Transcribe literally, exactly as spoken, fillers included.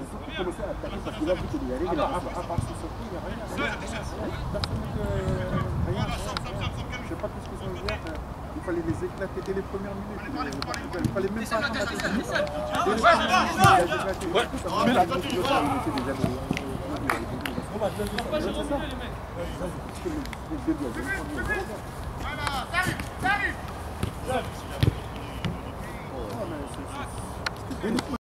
surtout commencer à attaquer parce qu'il a vu qu'il y a rien. À part ce surtout, il n'y a rien. Personne ne rien. Je sais pas tout ce qu'ils ont hier. Il fallait les éclater dès les premières minutes. Il fallait même pas attendre la deuxième minute. Dès les premières minutes, il a éclaté. Mais la gauche, l'autre, il était déjà on va te le dire, c'est ça. Parce que le début, il y a des premiers. Voilà, t'arrives, t'arrives. Oh, mais c'est...